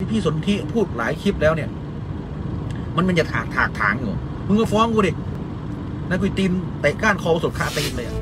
พี่สนธิพูดหลายคลิปแล้วเนี่ยมันจะถางอยู่มึงก็ฟ้องกูดินะกูตีนเตะก้านคอสดคาตีนเลย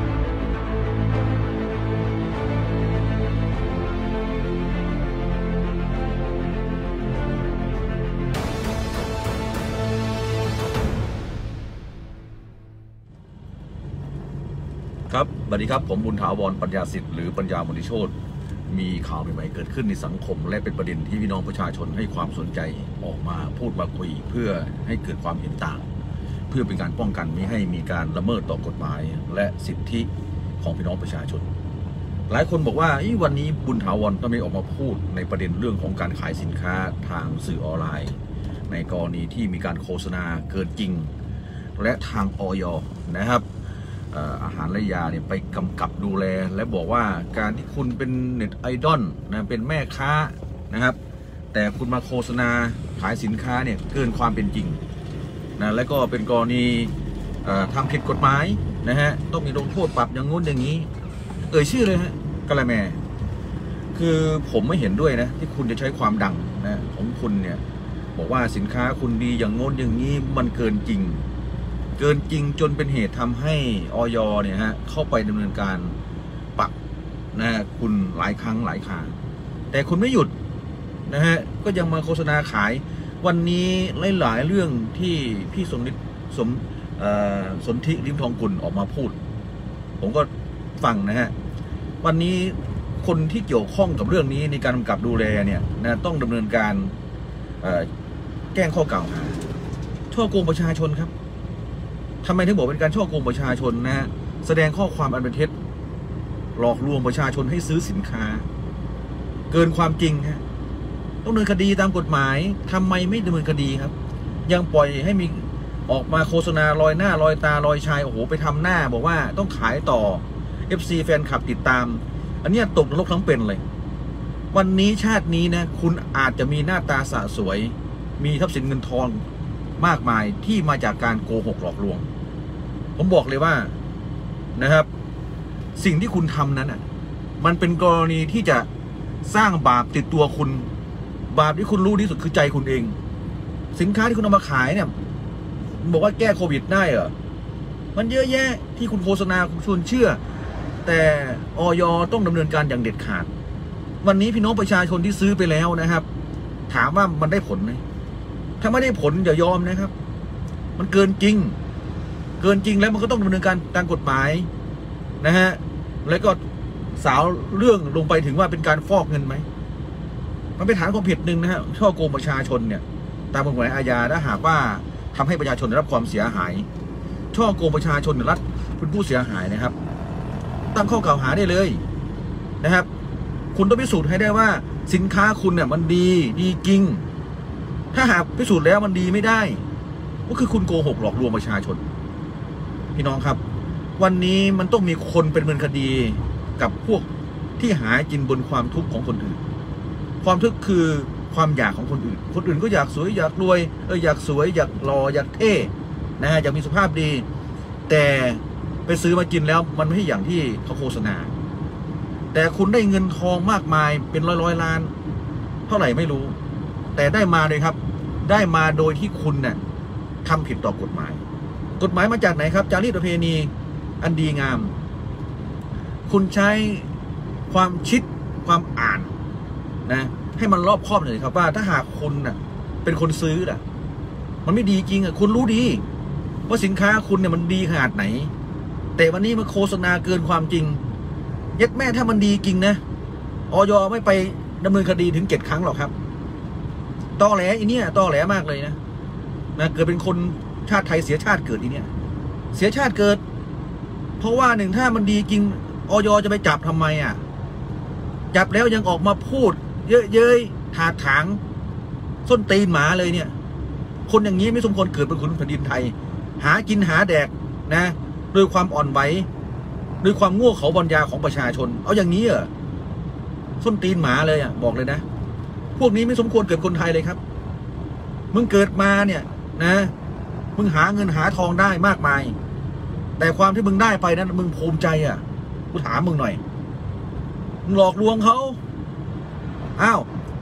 ครับสวัสดีครับผมบุญถาวรปัญญาสิทธิ์หรือปัญญามณีโชติมีข่าวใหม่ๆเกิดขึ้นในสังคมและเป็นประเด็นที่พี่น้องประชาชนให้ความสนใจออกมาพูดมาคุยเพื่อให้เกิดความเห็นต่างเพื่อเป็นการป้องกันไม่ให้มีการละเมิดต่อกฎหมายและสิทธิของพี่น้องประชาชนหลายคนบอกว่าวันนี้บุญถาวรก็ไม่ออกมาพูดในประเด็นเรื่องของการขายสินค้าทางสื่อออนไลน์ในกรณีที่มีการโฆษณาเกินจริงและทางอย.นะครับอาหารและยาเนี่ยไปกำกับดูแลและบอกว่าการที่คุณเป็นเน็ตไอดอลนะเป็นแม่ค้านะครับแต่คุณมาโฆษณาขายสินค้าเนี่ยเกินความเป็นจริงนะและก็เป็นกรณีทำผิดกฎหมายนะฮะต้องมีลงโทษปรับอย่างงู้นอย่างนี้ชื่อเลยฮะกะละแมคือผมไม่เห็นด้วยนะที่คุณจะใช้ความดังนะของคุณเนี่ยบอกว่าสินค้าคุณดีอย่างโน้นอย่างนี้มันเกินจริงจนเป็นเหตุทำให้อย.เนี่ยฮะเข้าไปดำเนินการปรับนะคุณหลายครั้งหลายคราแต่คุณไม่หยุดนะฮะก็ยังมาโฆษณาขายวันนี้หลายเรื่องที่พี่สนธิลิ้มทองกุลออกมาพูดผมก็ฟังนะฮะวันนี้คนที่เกี่ยวข้องกับเรื่องนี้ในการกำกับดูแลเนี่ยนะต้องดำเนินการแจ้งข้อกล่าวหาช่อโกงประชาชนครับทำไมถึงบอกเป็นการช่อโกงประชาชนนะฮะแสดงข้อความอันเป็นเท็จหลอกลวงประชาชนให้ซื้อสินค้าเกินความจริงฮะต้องดำเนินคดีตามกฎหมายทำไมไม่ดำเนินคดีครับยังปล่อยให้มีออกมาโฆษณาลอยหน้าลอยตาลอยชายโอ้โหไปทำหน้าบอกว่าต้องขายต่อ FC แฟนคลับติดตามอันนี้ตกนรกทั้งเป็นเลยวันนี้ชาตินี้นะคุณอาจจะมีหน้าตาสะสวยมีทรัพย์สินเงินทองมากมายที่มาจากการโกหกหลอกลวงผมบอกเลยว่านะครับสิ่งที่คุณทำนั้นอ่ะมันเป็นกรณีที่จะสร้างบาปติดตัวคุณบาปที่คุณรู้ที่สุดคือใจคุณเองสินค้าที่คุณเอามาขายเนี่ยบอกว่าแก้โควิดได้เหรอมันเยอะแยะที่คุณโฆษณาคุณชวนเชื่อแต่อย.ต้องดำเนินการอย่างเด็ดขาดวันนี้พี่น้องประชาชนที่ซื้อไปแล้วนะครับถามว่ามันได้ผลไหมถ้าไม่ได้ผลอย่ายอมนะครับมันเกินจริงแล้วมันก็ต้องดำเนินการตามกฎหมายนะฮะแล้วก็สาวเรื่องลงไปถึงว่าเป็นการฟอกเงินไหมมันเป็นฐานความผิดหนึ่งนะฮะช่อโกงประชาชนเนี่ยตามกฎหมายอาญาถ้าหากว่าทำให้ประชาชนได้รับความเสียหายช่อโกงประชาชนรัฐเป็นผู้เสียหายนะครับตั้งข้อกล่าวหาได้เลยนะครับคุณต้องพิสูจน์ให้ได้ว่าสินค้าคุณเนี่ยมันดีจริงถ้าหากพิสูจน์แล้วมันดีไม่ได้ก็คือคุณโกหกหลอกลวงประชาชนพี่น้องครับวันนี้มันต้องมีคนเป็นดำเนินคดีกับพวกที่หากินบนความทุกข์ของคนอื่นความทุกข์คือความอยากของคนอื่นก็อยากสวยอยากรวยอยากสวยอยากหล่ออยากเท่นะฮะอยากมีสุขภาพดีแต่ไปซื้อมากินแล้วมันไม่ใช่อย่างที่เขาโฆษณาแต่คุณได้เงินทองมากมายเป็นร้อยล้านเท่าไหร่ไม่รู้แต่ได้มาเลยครับได้มาโดยที่คุณเนี่ยทำผิดต่อกฎหมายมาจากไหนครับจารีตประเพณีอันดีงามคุณใช้ความคิดความอ่านนะให้มันรอบคอบหน่อยครับว่าถ้าหากคุณน่ะเป็นคนซื้อน่ะมันไม่ดีจริงอ่ะคุณรู้ดีว่าสินค้าคุณเนี่ยมันดีขนาดไหนแต่วันนี้มาโฆษณาเกินความจริงยัดแม่ถ้ามันดีจริงนะอย.ไม่ไปดำเนินคดีถึง7 ครั้งหรอกครับตอแหลอีเนี่ยตอแหลมากเลยนะเกิดเป็นคนชาติไทยเสียชาติเกิดอีเนี่ยเสียชาติเกิดเพราะว่าหนึ่งถ้ามันดีจริงอย.จะไปจับทำไมอ่ะจับแล้วยังออกมาพูดเยอะเย้ยถากถางส้นตีนหมาเลยเนี่ยคนอย่างนี้ไม่สมควรเกิดเป็นคนแผ่นดินไทยหากินหาแดกนะโดยความอ่อนไหวโดยความโง่เขลาปัญญาของประชาชนเอาอย่างนี้เหรอส้นตีนหมาเลยอ่ะบอกเลยนะพวกนี้ไม่สมควรเกิดคนไทยเลยครับมึงเกิดมาเนี่ยนะมึงหาเงินหาทองได้มากมายแต่ความที่มึงได้ไปนั้นมึงภูมิใจอ่ะกูถามมึงหน่อยมึงหลอกลวงเขาอ้าว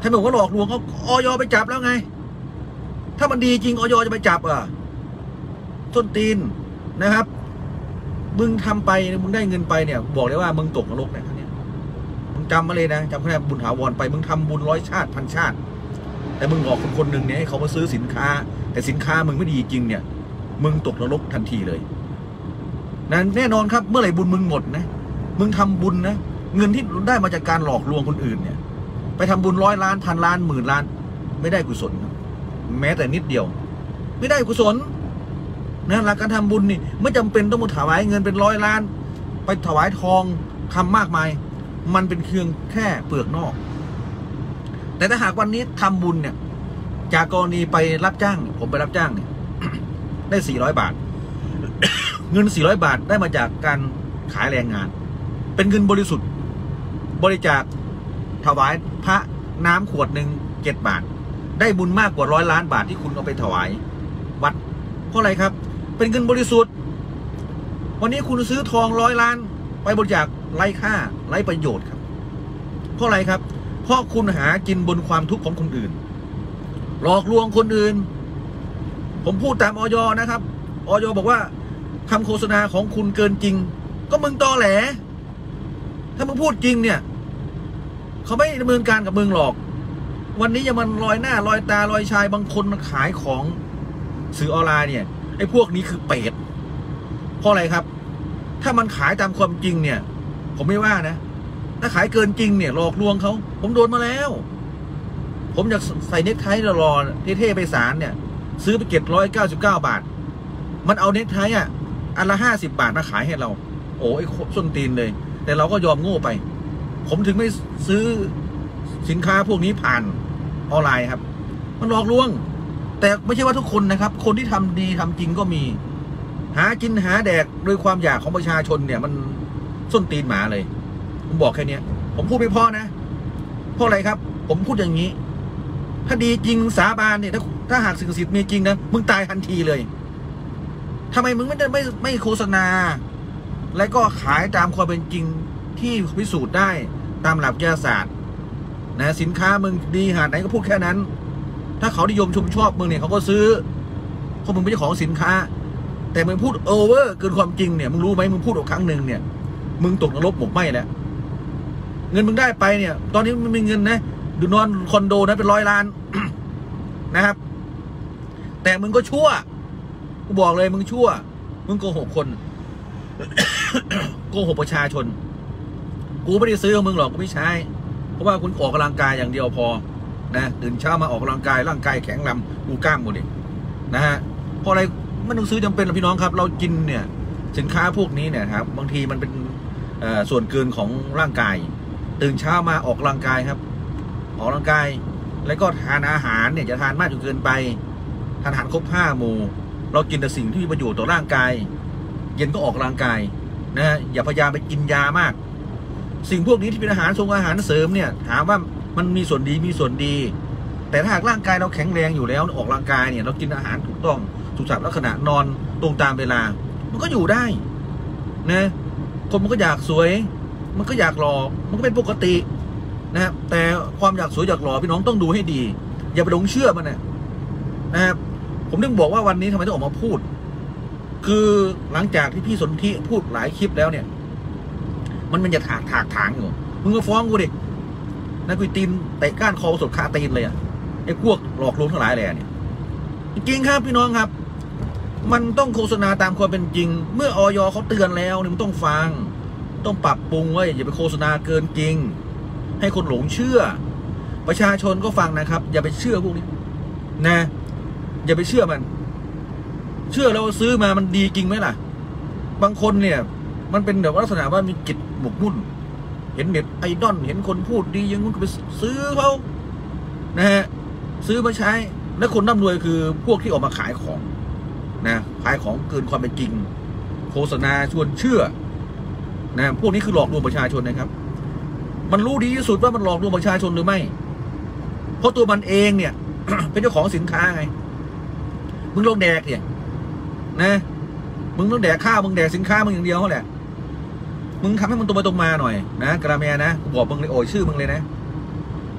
ถ้าบอกว่าหลอกลวงเขาอย.ไปจับแล้วไงถ้ามันดีจริงอย.จะไปจับต้นตีนนะครับมึงทำไปมึงได้เงินไปเนี่ยบอกเลยว่ามึงตกนรกเนี่ยมึงจำมาเลยนะจำแค่บุญถาวรไปมึงทำบุญ100 ชาติพันชาติแต่มึงหลอกคนหนึ่งเนี่ยให้เขามาซื้อสินค้าแต่สินค้ามึงไม่ดีจริงเนี่ยมึงตกนรกทันทีเลยนั่นแน่นอนครับเมื่อไหร่บุญมึงหมดนะมึงทำบุญนะเงินที่ได้มาจากการหลอกลวงคนอื่นเนี่ยไปทำบุญ100 ล้านพันล้าน10,000 ล้านไม่ได้กุศลแม้แต่นิดเดียวไม่ได้กุศลนะหลักการทำบุญนี่ไม่จำเป็นต้องมาถวายเงินเป็น100 ล้านไปถวายทองคำมากมายมันเป็นเพียงแค่เปลือกนอกแต่ถ้าหากวันนี้ทำบุญเนี่ยจากกรณีไปรับจ้างผมไปรับจ้างเนี่ย ได้400 บาท เงิน400 บาทได้มาจากการขายแรงงานเป็นเงินบริสุทธิ์บริจาคถวายพระน้ำขวดหนึ่ง7 บาทได้บุญมากกว่า100 ล้านบาทที่คุณเอาไปถวายวัดเพราะอะไรครับเป็นเงินบริสุทธิ์วันนี้คุณซื้อทอง100 ล้านไปบริจาคไร้ค่าไร้ประโยชน์ครับเพราะอะไรครับเพราะคุณหากินบนความทุกข์ของคนอื่นหลอกลวงคนอื่นผมพูดตามอย.นะครับอย.บอกว่าคำโฆษณาของคุณเกินจริงก็มึงตอแหลถ้ามึงพูดจริงเนี่ยเขาไม่ดำเนินการกับมึงหรอกวันนี้ยังมันลอยหน้าลอยตาลอยชายบางคนมันขายของสื่อออนไลน์เนี่ยไอ้พวกนี้คือเป็ดเพราะอะไรครับถ้ามันขายตามความจริงเนี่ยผมไม่ว่านะถ้าขายเกินจริงเนี่ยหลอกลวงเขาผมโดนมาแล้วผมอยากใส่เน็กไทรอเท่ๆไปศาลเนี่ยซื้อไป799 บาทมันเอาเน็กไทอันละ50 บาทมาขายให้เราโอ้ไอ้ส้นตีนเลยแต่เราก็ยอมโง่ไปผมถึงไม่ซื้อสินค้าพวกนี้ผ่านออนไลน์ครับมันหลอกลวงแต่ไม่ใช่ว่าทุกคนนะครับคนที่ทำดีทำจริงก็มีหากินหาแดกโดยความอยากของประชาชนเนี่ยมันส้นตีนหมาเลยผมบอกแค่นี้ผมพูดไม่พอนะเพราะอะไรครับผมพูดอย่างนี้ถ้าดีจริงสาบานเนี่ยถ้าหากสิ่งศักดิ์สิทธิ์มีจริงนะมึงตายทันทีเลยทำไมมึงไม่โฆษณาและก็ขายตามความเป็นจริงที่พิสูจน์ได้ตามหลักวิทยาศาสตร์นะสินค้ามึงดีขนาดไหนก็พูดแค่นั้นถ้าเขานิยมชมชอบมึงเนี่ยเขาก็ซื้อเพราะมึงเป็นเจ้าของสินค้าแต่มึงพูดโอเวอร์เกินความจริงเนี่ยมึงรู้ไหมมึงพูดอีกครั้งหนึ่งเนี่ยมึงตกนรกหมกไหมแล้วเงินมึงได้ไปเนี่ยตอนนี้มึงมีเงินนะดูนอนคอนโดนะเป็น100 ล้าน นะครับแต่มึงก็ชั่วกูบอกเลยมึงชั่วมึงโกหกคน โกหกประชาชนกูไม่ได้ซื้อของมึงหรอกกูไม่ใช่เพราะว่าคุณออกกำลังกายอย่างเดียวพอนะตื่นเช้ามาออกกำลังกายร่างกายแข็งแรงกูกล้ามหมดเลยนะฮะเพราะอะไรไม่ต้องซื้อจำเป็นหรอกพี่น้องครับเรากินเนี่ยสินค้าพวกนี้เนี่ยครับบางทีมันเป็นส่วนเกินของร่างกายตื่นเช้ามาออกกำลังกายครับออกกำลังกายแล้วก็ทานอาหารเนี่ยจะทานมากจนเกินไปทานอาหารครบ5 หมู่เรากินแต่สิ่งที่มีประโยชน์ต่อร่างกายเย็นก็ออกกำลังกายนะอย่าพยายามไปกินยามากสิ่งพวกนี้ที่เป็นอาหารอาหารเสริมเนี่ยถามว่ามันมีส่วนดีมีส่วนดีแต่ถ้าหากร่างกายเราแข็งแรงอยู่แล้วออกกำลังกายเนี่ยเรากินอาหารถูกต้องสุขภาพลักษณะนอนตรงตามเวลามันก็อยู่ได้นะคนมันก็อยากสวยมันก็อยากหล่อมันก็เป็นปกตินะครับแต่ความอยากสวยอยากหล่อพี่น้องต้องดูให้ดีอย่าไปหลงเชื่อมันนะครับผมถึงบอกว่าวันนี้ทำไมต้องออกมาพูดคือหลังจากที่พี่สนธิพูดหลายคลิปแล้วเนี่ยมันจะถากถางอยู่มึงก็ฟ้องกูดินะกูตีนเตะก้านคอสดคาตีนเลยไอ้พวกหลอกลวงทั้งหลายแหล่เนี่ยจริงครับพี่น้องครับมันต้องโฆษณาตามความเป็นจริงเมื่ออย.เขาเตือนแล้วเนี่ยมันต้องฟังต้องปรับปรุงไว้อย่าไปโฆษณาเกินจริงให้คนหลงเชื่อประชาชนก็ฟังนะครับอย่าไปเชื่อพวกนี้นะอย่าไปเชื่อมันเชื่อแล้วซื้อมามันดีจริงไหมล่ะบางคนเนี่ยมันเป็นแบบลักษณะว่ามีจิตหมกมุ่นเห็นเน็ตไอดอลเห็นคนพูดดียังมึงก็ไปซื้อเขานะฮะซื้อมาใช้และคนร่ำรวยคือพวกที่ออกมาขายของนะขายของเกินความเป็นจริงโฆษณาชวนเชื่อนะพวกนี้คือหลอกลวงประชาชนนะครับมันรู้ดีที่สุดว่ามันหลอกลวงประชาชนหรือไม่เพราะตัวมันเองเนี่ย เป็นเจ้าของสินค้าไงมึงลงแดกเนี่ยนะมึงต้องแดกข้าวมึงแดกสินค้ามึงอย่างเดียวเขาแหละมึงทำให้มันตรงไปตรงมาหน่อยนะกระเมียนะบอกมึงเลยโอยชื่อมึงเลยนะ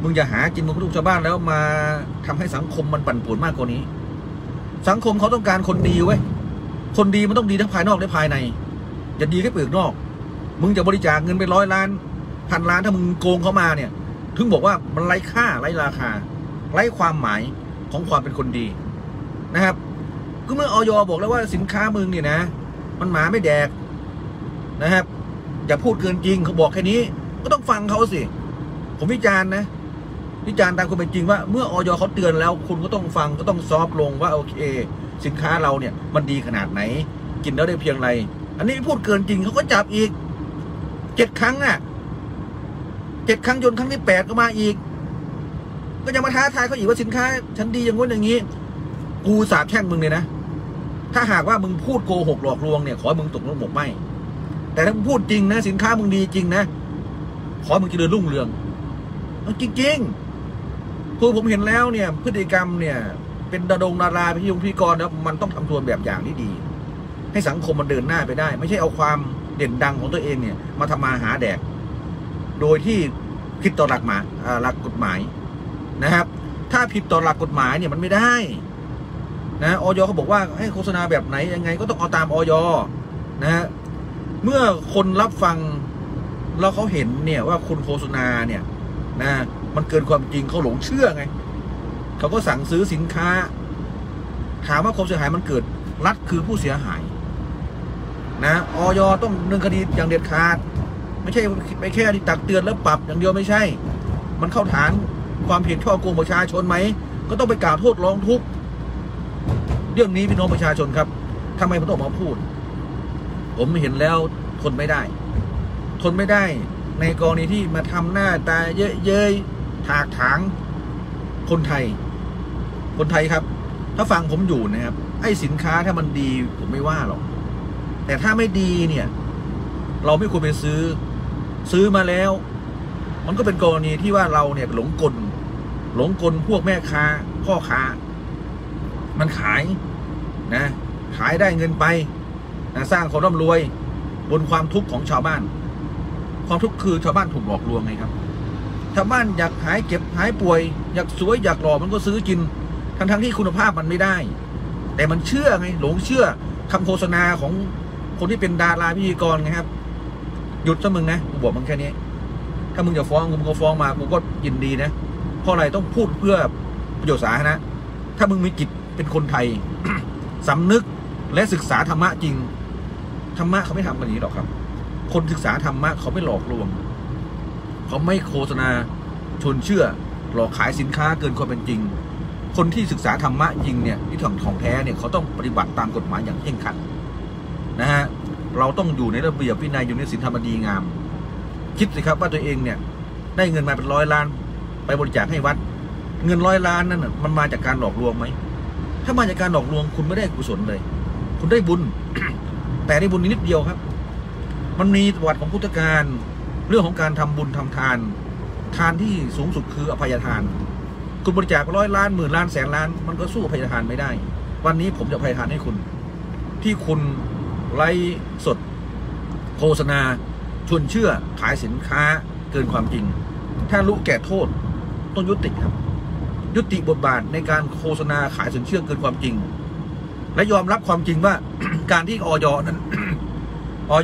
มึงอย่าหากินมึงลูกชาวบ้านแล้วมาทำให้สังคมมันปั่นป่วนมากกว่านี้สังคมเขาต้องการคนดีเว้ยคนดีมันต้องดีทั้งภายนอกและภายในอย่าดีแค่เปลือกนอกมึงจะบริจาคเงินไป100 ล้าน1,000 ล้านถ้ามึงโกงเขามาเนี่ยถึงบอกว่ามันไร้ค่าไร้ราคาไร้ความหมายของความเป็นคนดีนะครับก็เมื่ออย.บอกแล้วว่าสินค้ามึงเนี่ยนะมันหมาไม่แดกนะครับอย่าพูดเกินจริงเขาบอกแค่นี้ก็ต้องฟังเขาสิผมวิจารณ์นะวิจารณ์ตามความเป็นจริงว่าเมื่ออย.เขาเตือนแล้วคุณก็ต้องฟังก็ต้องซอฟลงว่าโอเคสินค้าเราเนี่ยมันดีขนาดไหนกินแล้วได้เพียงไรอันนี้พูดเกินจริงเขาก็จับอีก7 ครั้งอ่ะ7 ครั้งจนครั้งที่8ก็มาอีกก็ยังมาท้าทายเขาอีกว่าสินค้าฉันดีอย่างงู้นอย่างนี้กูสาบแช่งมึงเลยนะถ้าหากว่ามึงพูดโกหกหลอกลวงเนี่ยขอให้มึงตกนรกหมกไหมแต่ถ้ามึงพูดจริงนะสินค้ามึงดีจริงนะขอให้มึงเจริญรุ่งเรืองจริงๆคือผมเห็นแล้วเนี่ยพฤติกรรมเนี่ยเป็นดาราพิธีกรแล้วมันต้องทำตัวแบบอย่างที่ดีให้สังคมมันเดินหน้าไปได้ไม่ใช่เอาความเด่นดังของตัวเองเนี่ยมาทำมาหาแดกโดยที่ผิดต่อหลักกฎหมายนะครับถ้าผิดต่อหลักกฎหมายเนี่ยมันไม่ได้นะอย.เขาบอกว่าให้โฆษณาแบบไหนยังไงก็ต้องเอาตามอย.นะฮะเมื่อคนรับฟังแล้วเขาเห็นเนี่ยว่าคุณโฆษณาเนี่ยนะมันเกินความจริงเขาหลงเชื่อไงเขาก็สั่งซื้อสินค้าถามว่าความเสียหายมันเกิดรัฐคือผู้เสียหายนะอย.ต้องดำเนินคดีอย่างเด็ดขาดไม่ใช่ไปแค่ที่ตักเตือนแล้วปรับอย่างเดียวไม่ใช่มันเข้าฐานความผิดช่อโกงประชาชนไหมก็ต้องไปกล่าวโทษร้องทุกข์เรื่องนี้พี่น้องประชาชนครับทำไมผมต้องมาพูดผมเห็นแล้วทนไม่ได้ในกรณีที่มาทำหน้าตาเย้ยถากถางคนไทยครับถ้าฟังผมอยู่นะครับไอ้สินค้าถ้ามันดีผมไม่ว่าหรอกแต่ถ้าไม่ดีเนี่ยเราไม่ควรไปซื้อมาแล้วมันก็เป็นกรณีที่ว่าเราเนี่ยหลงกลพวกแม่ค้าพ่อค้ามันขายนะขายได้เงินไปนะสร้างความร่ำรวยบนความทุกข์ของชาวบ้านความทุกข์คือชาวบ้านถูกหลอกลวงไงครับชาวบ้านอยากหายเก็บหายป่วยอยากสวยอยากหล่อมันก็ซื้อกินทั้งที่คุณภาพมันไม่ได้แต่มันเชื่อไงหลงเชื่อคำโฆษณาของคนที่เป็นดาราพิธีกรไงครับหยุดซะมึงนะกูบอกมึงแค่นี้ถ้ามึงจะฟ้องมึงก็ฟ้องมากูก็ยินดีนะเพราะอะไรต้องพูดเพื่อประโยชน์สาธารณะถ้ามึงมีจิตเป็นคนไทย สำนึกและศึกษาธรรมะจริงธรรมะเขาไม่ทำแบบนี้หรอกครับคนศึกษาธรรมะเขาไม่หลอกลวงเขาไม่โฆษณาชวนเชื่อหลอกขายสินค้าเกินความเป็นจริงคนที่ศึกษาธรรมะจริงเนี่ยที่ของแท้เนี่ยเขาต้องปฏิบัติตามกฎหมายอย่างเคร่งครัดนะฮะเราต้องอยู่ในระเบียบวินัยอยู่ในศีลธรรมดีงามคิดสิครับว่าตัวเองเนี่ยได้เงินมาเป็น100 ล้านไปบริจาคให้วัดเงิน100 ล้านนั่นมันมาจากการหลอกลวงไหมถ้ามาจากการหลอกลวงคุณไม่ได้กุศลเลยคุณได้บุญ แต่ได้บุญนิดเดียวครับมันมีประวัติของพุทธกาลเรื่องของการทำบุญทำทานที่สูงสุดคืออภัยทานคุณบริจาค100 ล้าน10,000 ล้าน100,000 ล้านมันก็สู้อภัยทานไม่ได้วันนี้ผมจะอภัยทานให้คุณที่คุณไลฟ์สดโฆษณาชวนเชื่อขายสินค้าเกินความจริงถ้ารู้แก่โทษต้องยุติครับยุติบทบาทในการโฆษณาขายสินเชื่อเกินความจริงและยอมรับความจริงว่า การที่อย นั้น อย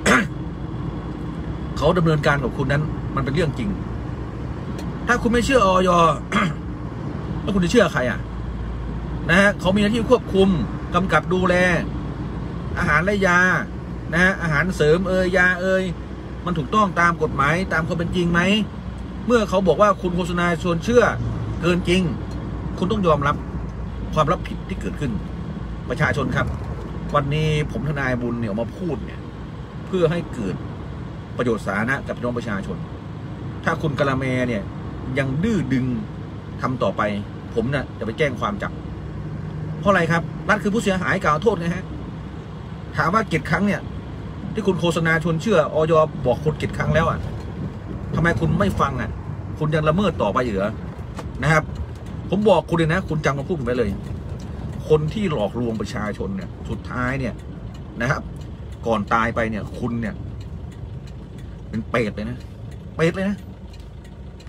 เขาดำเนินการกับคุณนั้นมันเป็นเรื่องจริงถ้าคุณไม่เชื่ออย แล้วคุณจะเชื่อใครอ่ะนะฮะเขามีหน้าที่ควบคุมกำกับดูแลอาหารและยานะฮะอาหารเสริมยามันถูกต้องตามกฎหมายตามความเป็นจริงไหมเมื่อเขาบอกว่าคุณโฆษณาชวนเชื่อเกินจริงคุณต้องยอมรับความรับผิดที่เกิดขึ้นประชาชนครับวันนี้ผมทนายบุญเนี่ยมาพูดเนี่ยเพื่อให้เกิดประโยชน์สาธารณะกับพี่น้องประชาชนถ้าคุณกะละแมเนี่ยยังดื้อดึงทำต่อไปผมเนี่ยจะไปแจ้งความจับเพราะอะไรครับรัฐคือผู้เสียหายกล่าวโทษนะฮะถามว่า7 ครั้งเนี่ยที่คุณโฆษณาชวนเชื่ออย บอกคุณ7 ครั้งแล้วอ่ะทำไมคุณไม่ฟังอ่ะคุณยังละเมิดต่อไปเหรอนะครับผมบอกคุณเลยนะคุณจำคำพูดผมไปเลยคนที่หลอกลวงประชาชนเนี่ยสุดท้ายเนี่ยนะครับก่อนตายไปเนี่ยคุณเนี่ยเป็นเปรตเลยนะพ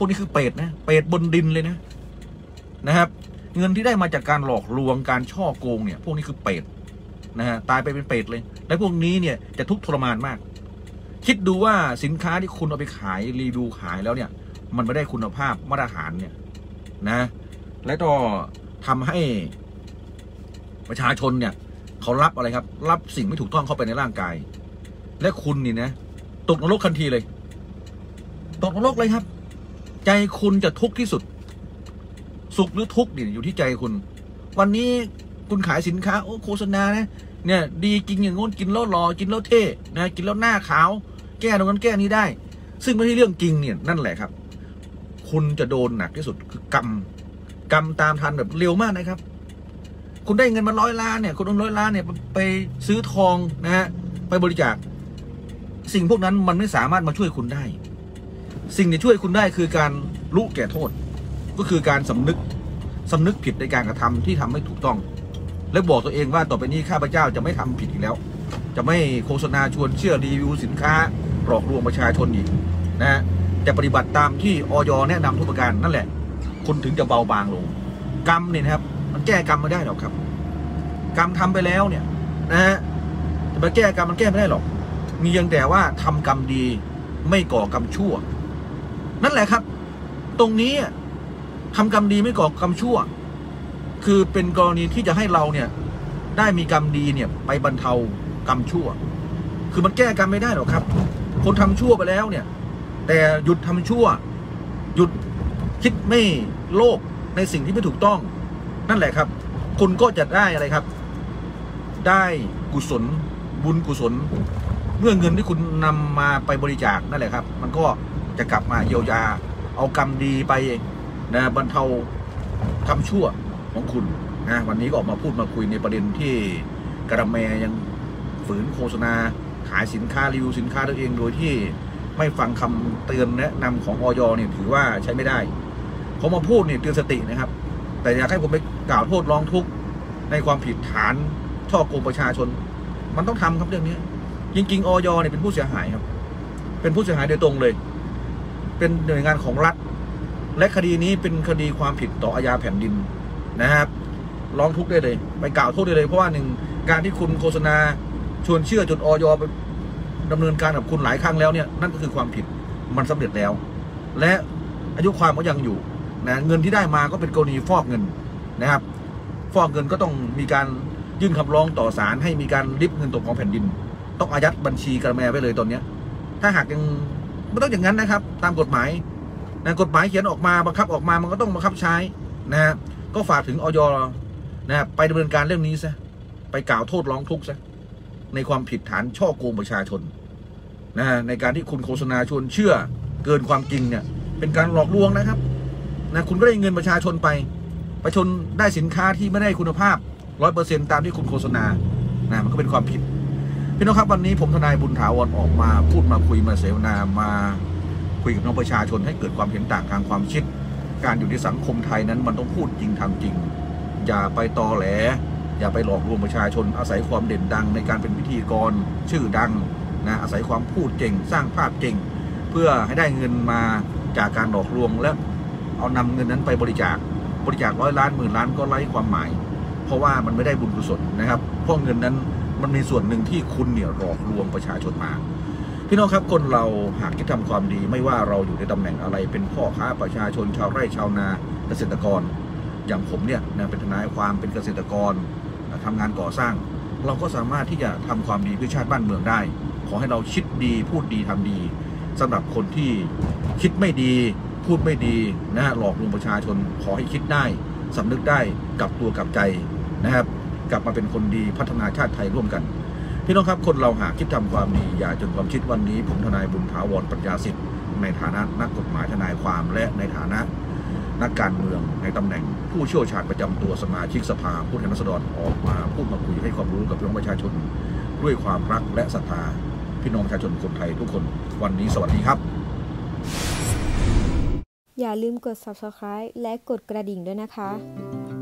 วกนี้คือเปรตนะเปรตบนดินเลยนะครับเงินที่ได้มาจากการหลอกลวงการช่อโกงเนี่ยพวกนี้คือเปรตนะฮะตายไปเป็นเปรตเลยและพวกนี้เนี่ยจะทุกข์ทรมานมากคิดดูว่าสินค้าที่คุณเอาไปขายรีวิวขายแล้วเนี่ยมันไม่ได้คุณภาพมาตรฐานเนี่ยนะและก็ทำให้ประชาชนเนี่ยเขารับอะไรครับรับสิ่งไม่ถูกต้องเข้าไปในร่างกายและคุณนี่นะตกนรกทันทีเลยตกนรกเลยครับใจคุณจะทุกข์ที่สุดสุขหรือทุกข์อยู่ที่ใจคุณวันนี้คุณขายสินค้าโอ้โฆษณานะเนี่ยดีกินอย่างงู้นกินแล้วหล่อกินแล้วเท่นะกินแล้วหน้าขาวแก้ตรงนั้นแก้นี้ได้ซึ่งไม่ใช่เรื่องจริงเนี่ยนั่นแหละครับคุณจะโดนหนักที่สุดคือกรรมตามทันแบบเร็วมากนะครับคุณได้เงินมา100 ล้านเนี่ยคุณเอา100 ล้านเนี่ยไปซื้อทองนะฮะไปบริจาคสิ่งพวกนั้นมันไม่สามารถมาช่วยคุณได้สิ่งที่ช่วยคุณได้คือการรู้แก่โทษก็คือการสำนึกผิดในการกระทำที่ทำไม่ถูกต้องและบอกตัวเองว่าต่อไปนี้ข้าพเจ้าจะไม่ทำผิดอีกแล้วจะไม่โฆษณาชวนเชื่อรีวิวสินค้าหลอกลวงประชาชนอีกนะฮะจะปฏิบัติตามที่อย.แนะนำทุกประการนั่นแหละคุณถึงจะเบาบางลงกรรมเนี่ยนะครับมันแก้กรรมไม่ได้หรอกครับกรรมทำไปแล้วเนี่ยนะฮะจะมาแก้กรรมมันแก้ไม่ได้หรอกมีเพียงแต่ว่าทำกรรมดีไม่ก่อกรรมชั่วนั่นแหละครับตรงนี้ทำกรรมดีไม่ก่อกรรมชั่วคือเป็นกรณีที่จะให้เราเนี่ยได้มีกรรมดีเนี่ยไปบรรเทากรรมชั่วคือมันแก้กรรมไม่ได้หรอกครับคนทำชั่วไปแล้วเนี่ยแต่หยุดทำชั่วหยุดคิดไม่โลภในสิ่งที่ไม่ถูกต้องนั่นแหละครับคุณก็จะได้อะไรครับได้กุศลบุญกุศลเมื่อเงินที่คุณนำมาไปบริจาคนั่นแหละครับมันก็จะกลับมาเยียวยาเอากรรมดีไปนะบรรเทากรรมชั่วของคุณนะวันนี้ก็ออกมาพูดมาคุยในประเด็นที่กระแมยังฝืนโฆษณาขายสินค้ารีวิวสินค้าตัวเองโดยที่ไม่ฟังคำเตือนแนะนำของอย.เนี่ยถือว่าใช้ไม่ได้ผมมาพูดเนี่ยเตือนสตินะครับแต่อยากให้ผมไปกล่าวโทษร้องทุกข์ในความผิดฐานช่อโกงประชาชนมันต้องทำครับเรื่องนี้จริงๆอย.เนี่ยเป็นผู้เสียหายครับเป็นผู้เสียหายโดยตรงเลยเป็นหน่วยงานของรัฐและคดีนี้เป็นคดีความผิดต่ออาญาแผ่นดินนะครับร้องทุกข์ได้เลยไปกล่าวโทษได้เลยเพราะว่าหนึ่งการที่คุณโฆษณาชวนเชื่อจนอย.ไปดำเนินการกับคุณหลายครั้งแล้วเนี่ยนั่นก็คือความผิดมันสำเร็จแล้วและอายุความก็ยังอยู่นะเงินที่ได้มาก็เป็นกรณีฟอกเงินนะครับฟอกเงินก็ต้องมีการยื่นคำร้องต่อศาลให้มีการริบเงินตกของแผ่นดินต้องอายัดบัญชีกระแมไว้เลยตอนนี้ถ้าหากยังไม่ต้องอย่างนั้นนะครับตามกฎหมายนะกฎหมายเขียนออกมาบังคับออกมามันก็ต้องบังคับใช้นะก็ฝากถึงอย.นะไปดำเนินการเรื่องนี้ซะไปกล่าวโทษร้องทุกข์ซะในความผิดฐานช่อโกงประชาชนนะในการที่คุณโฆษณาชวนเชื่อเกินความจริงเนี่ยเป็นการหลอกลวงนะครับนะคุณก็ได้เงินประชาชนไปประชาชนได้สินค้าที่ไม่ได้คุณภาพ 100% ตามที่คุณโฆษณานะมันก็เป็นความผิดพี่น้องครับวันนี้ผมทนายบุญถาวรออกมาพูดมาคุยมาเสวนามาคุยกับน้องประชาชนให้เกิดความเห็นต่างทางความคิดการอยู่ในสังคมไทยนั้นมันต้องพูดจริงทำจริงอย่าไปตอแหลอย่าไปหลอกลวงประชาชนอาศัยความเด่นดังในการเป็นพิธีกรชื่อดังนะอาศัยความพูดเก่งสร้างภาพเก่งเพื่อให้ได้เงินมาจากการหลอกลวงและเอานำเงินนั้นไปบริจาค100 ล้าน10,000 ล้านก็ไร้ความหมายเพราะว่ามันไม่ได้บุญกุศลนะครับเพราะเงินนั้นมันมีส่วนหนึ่งที่คุณเนี่ยหลอกลวงประชาชนมาพี่น้องครับคนเราหากคิดทำความดีไม่ว่าเราอยู่ในตำแหน่งอะไรเป็นพ่อค้าประชาชนชาวไร่ชาวนาเกษตรกรอย่างผมเนี่ยเป็นทนายความเป็นเกษตรกรทำงานก่อสร้างเราก็สามารถที่จะทำความดีเพื่อชาติบ้านเมืองได้ขอให้เราคิดดีพูดดีทำดีสำหรับคนที่คิดไม่ดีพูดไม่ดีหลอกลวงประชาชนขอให้คิดได้สำนึกได้กลับตัวกลับใจนะครับกลับมาเป็นคนดีพัฒนาชาติไทยร่วมกันพี่น้องครับคนเราหากคิดทำความดีอย่าจนความคิดวันนี้ผมทนายบุญถาวรปัญญาสิทธิ์ในฐานะนักกฎหมายทนายความและในฐานะนักการเมืองในตำแหน่งผู้เชี่ยวชาญประจำตัวสมาชิกสภาผู้แทนราษฎรออกมาพูดมาคุยให้ความรู้กับพี่น้องประชาชนด้วยความรักและศรัทธาพี่น้องประชาชนคนไทยทุกคนวันนี้สวัสดีครับอย่าลืมกด Subscribe และกดกระดิ่งด้วยนะคะ